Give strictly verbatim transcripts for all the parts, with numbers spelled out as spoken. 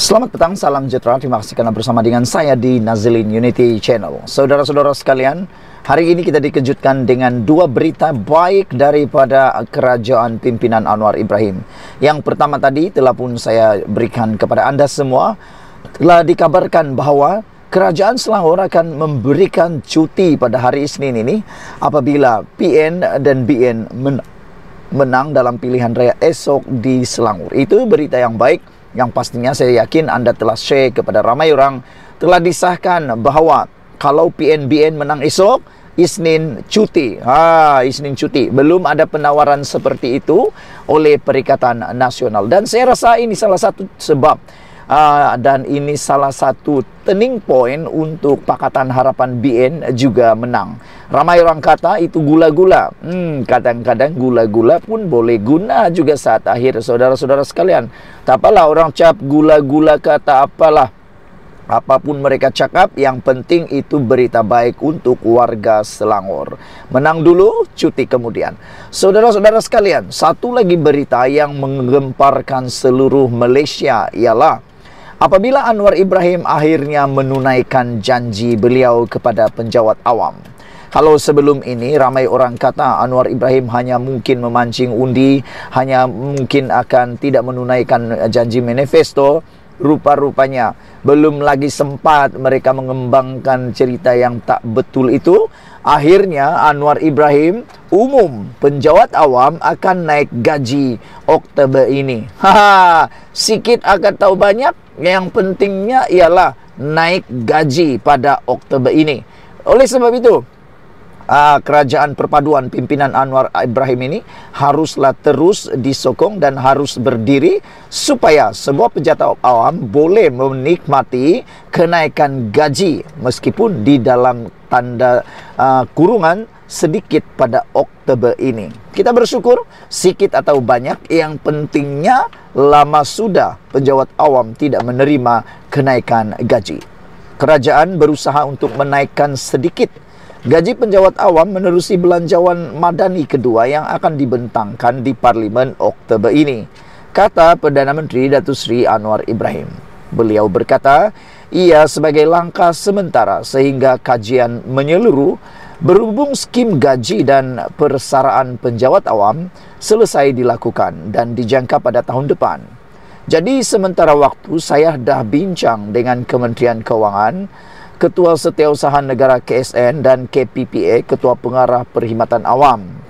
Selamat petang, salam sejahtera. Terima kasih karena bersama dengan saya di Nazilin Unity Channel. Saudara-saudara sekalian, hari ini kita dikejutkan dengan dua berita baik daripada kerajaan pimpinan Anwar Ibrahim. Yang pertama tadi telah pun saya berikan kepada anda semua. Telah dikabarkan bahawa Kerajaan Selangor akan memberikan cuti pada hari Isnin ini apabila P N dan B N men menang dalam pilihan raya esok di Selangor. Itu berita yang baik yang pastinya saya yakin anda telah share kepada ramai orang. Telah disahkan bahawa kalau P N B N menang esok, Isnin cuti. Ha, Isnin cuti. Belum ada penawaran seperti itu oleh Perikatan Nasional. Dan saya rasa ini salah satu sebab Uh, dan ini salah satu turning point untuk Pakatan Harapan B N juga menang. Ramai orang kata itu gula-gula. Hmm, kadang-kadang gula-gula pun boleh guna juga saat akhir, saudara-saudara sekalian. Tak apalah orang cap gula-gula kata apalah. Apapun mereka cakap, yang penting itu berita baik untuk warga Selangor. Menang dulu, cuti kemudian. Saudara-saudara sekalian, satu lagi berita yang menggemparkan seluruh Malaysia ialah apabila Anwar Ibrahim akhirnya menunaikan janji beliau kepada penjawat awam. Kalau sebelum ini ramai orang kata Anwar Ibrahim hanya mungkin memancing undi, hanya mungkin akan tidak menunaikan janji manifesto, rupa-rupanya belum lagi sempat mereka mengembangkan cerita yang tak betul itu. Akhirnya Anwar Ibrahim umum penjawat awam akan naik gaji Oktober ini. Haha, sikit akan tahu banyak. Yang pentingnya ialah naik gaji pada Oktober ini. Oleh sebab itu, uh, kerajaan perpaduan pimpinan Anwar Ibrahim ini haruslah terus disokong dan harus berdiri supaya semua pejabat awam boleh menikmati kenaikan gaji meskipun di dalam tanda uh, kurungan sedikit pada Oktober ini. Kita bersyukur sikit atau banyak, yang pentingnya lama sudah penjawat awam tidak menerima kenaikan gaji. Kerajaan berusaha untuk menaikkan sedikit gaji penjawat awam menerusi belanjawan madani kedua yang akan dibentangkan di Parlimen Oktober ini, kata Perdana Menteri Datuk Seri Anwar Ibrahim. Beliau berkata, ia sebagai langkah sementara sehingga kajian menyeluruh berhubung skim gaji dan persaraan penjawat awam selesai dilakukan dan dijangka pada tahun depan. Jadi sementara waktu saya dah bincang dengan Kementerian Kewangan, Ketua Setiausaha Negara K S N dan K P P A, Ketua Pengarah Perkhidmatan Awam.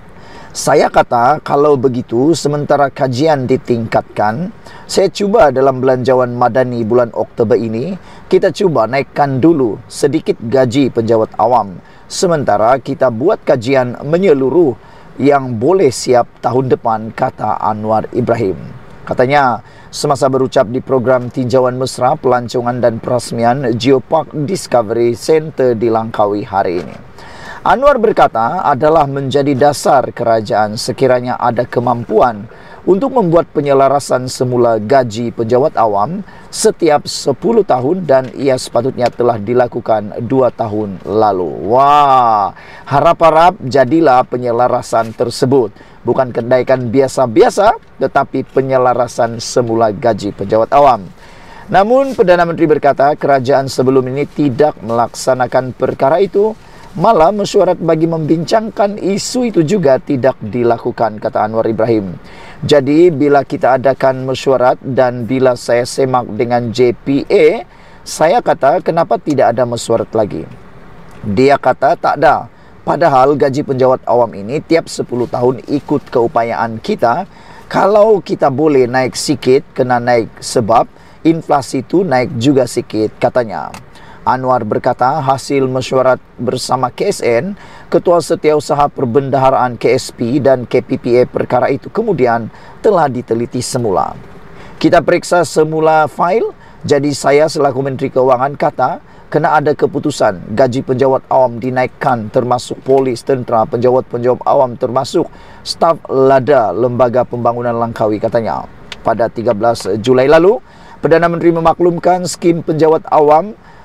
Saya kata kalau begitu sementara kajian ditingkatkan, saya cuba dalam belanjawan madani bulan Oktober ini, kita cuba naikkan dulu sedikit gaji penjawat awam. Sementara kita buat kajian menyeluruh yang boleh siap tahun depan, kata Anwar Ibrahim. Katanya semasa berucap di program tinjauan mesra pelancongan dan perasmian Geopark Discovery Center di Langkawi hari ini. Anwar berkata adalah menjadi dasar kerajaan sekiranya ada kemampuan untuk membuat penyelarasan semula gaji penjawat awam setiap sepuluh tahun dan ia sepatutnya telah dilakukan dua tahun lalu. Wah, harap-harap jadilah penyelarasan tersebut. Bukan kenaikan biasa-biasa, tetapi penyelarasan semula gaji penjawat awam. Namun, Perdana Menteri berkata kerajaan sebelum ini tidak melaksanakan perkara itu. Malah mesyuarat bagi membincangkan isu itu juga tidak dilakukan, kata Anwar Ibrahim. Jadi bila kita adakan mesyuarat dan bila saya semak dengan J P A, saya kata kenapa tidak ada mesyuarat lagi? Dia kata tak ada. Padahal gaji penjawat awam ini tiap sepuluh tahun ikut keupayaan kita. Kalau kita boleh naik sikit, kena naik sebab inflasi itu naik juga sikit, katanya. Anwar berkata hasil mesyuarat bersama K S N, Ketua Setiausaha Perbendaharaan K S P dan K P P A perkara itu kemudian telah diteliti semula. Kita periksa semula fail, jadi saya selaku Menteri Keuangan kata kena ada keputusan gaji penjawat awam dinaikkan termasuk polis, tentera, penjawat-penjawat awam termasuk staf LADA Lembaga Pembangunan Langkawi, katanya. Pada tiga belas Julai lalu, Perdana Menteri memaklumkan skim penjawat awam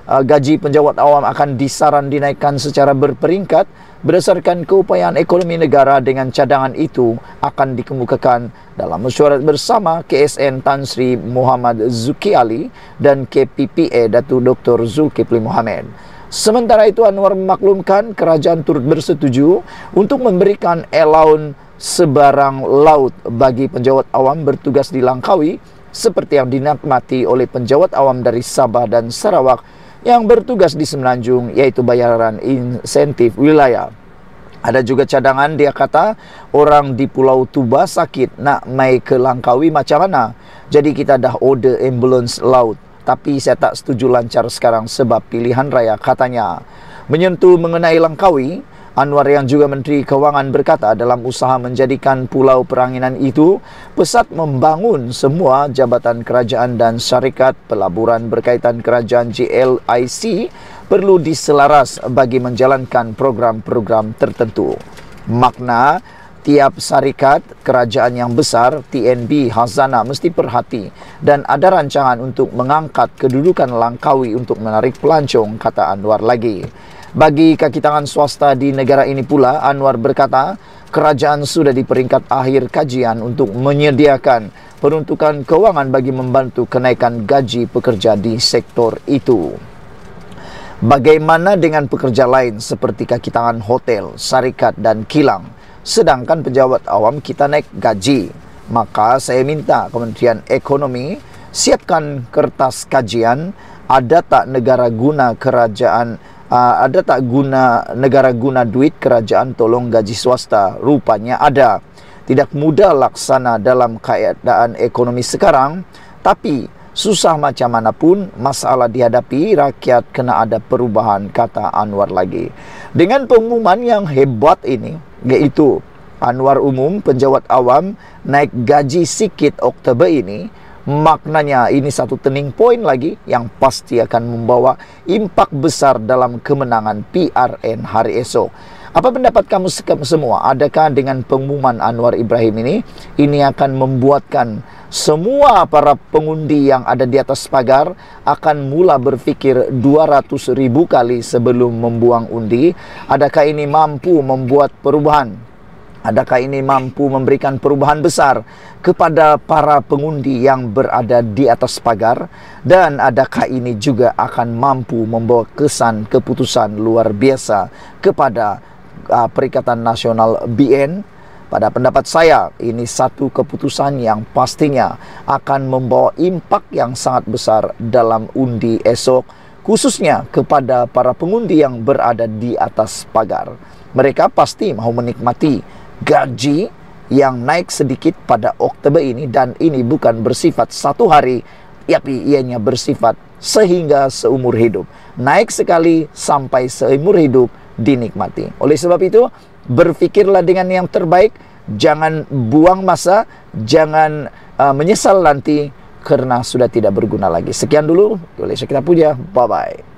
uh, gaji penjawat awam akan disaran dinaikkan secara berperingkat berdasarkan keupayaan ekonomi negara. Dengan cadangan itu akan dikemukakan dalam mesyuarat bersama K S N Tan Sri Muhammad Zuki Ali dan K P P A Datuk Doktor Zulkifli Mohammed. Sementara itu, Anwar memaklumkan kerajaan turut bersetuju untuk memberikan allowance sebarang laut bagi penjawat awam bertugas di Langkawi seperti yang dinikmati oleh penjawat awam dari Sabah dan Sarawak yang bertugas di Semenanjung, yaitu bayaran insentif wilayah. Ada juga cadangan, dia kata, orang di Pulau Tuba sakit nak mai ke Langkawi macam mana? Jadi kita dah order ambulans laut. Tapi saya tak setuju lancar sekarang sebab pilihan raya, katanya. Menyentuh mengenai Langkawi, Anwar yang juga Menteri Kewangan berkata dalam usaha menjadikan pulau peranginan itu pesat membangun semua jabatan kerajaan dan syarikat pelaburan berkaitan kerajaan J L I C perlu diselaras bagi menjalankan program-program tertentu. Makna tiap syarikat kerajaan yang besar, T N B, Hazana mesti perhati dan ada rancangan untuk mengangkat kedudukan Langkawi untuk menarik pelancong, kata Anwar lagi. Bagi kaki tangan swasta di negara ini pula, Anwar berkata, kerajaan sudah di peringkat akhir kajian untuk menyediakan peruntukan kewangan bagi membantu kenaikan gaji pekerja di sektor itu. Bagaimana dengan pekerja lain seperti kaki tangan hotel, syarikat dan kilang? Sedangkan pejabat awam kita naik gaji. Maka saya minta Kementerian Ekonomi siapkan kertas kajian, ada tak negara guna kerajaan Uh, ada tak guna negara guna duit kerajaan tolong gaji swasta? Rupanya ada. Tidak mudah laksana dalam keadaan ekonomi sekarang, tapi susah macam mana pun masalah dihadapi, rakyat kena ada perubahan, kata Anwar lagi. Dengan pengumuman yang hebat ini, yaitu Anwar umum penjawat awam naik gaji sikit Oktober ini, maknanya ini satu turning point lagi yang pasti akan membawa impak besar dalam kemenangan P R N hari esok. Apa pendapat kamu semua? Adakah dengan pengumuman Anwar Ibrahim ini, ini akan membuatkan semua para pengundi yang ada di atas pagar akan mula berfikir dua ratus ribu kali sebelum membuang undi? Adakah ini mampu membuat perubahan? Adakah ini mampu memberikan perubahan besar kepada para pengundi yang berada di atas pagar? Dan adakah ini juga akan mampu membawa kesan keputusan luar biasa kepada uh, Perikatan Nasional B N? Pada pendapat saya, ini satu keputusan yang pastinya akan membawa impak yang sangat besar dalam undi esok, khususnya kepada para pengundi yang berada di atas pagar. Mereka pasti mahu menikmati gaji yang naik sedikit pada Oktober ini, dan ini bukan bersifat satu hari, tapi ianya bersifat sehingga seumur hidup. Naik sekali sampai seumur hidup dinikmati. Oleh sebab itu, berfikirlah dengan yang terbaik, jangan buang masa, jangan uh, menyesal nanti karena sudah tidak berguna lagi. Sekian dulu, oleh Syekh kita puja, bye-bye.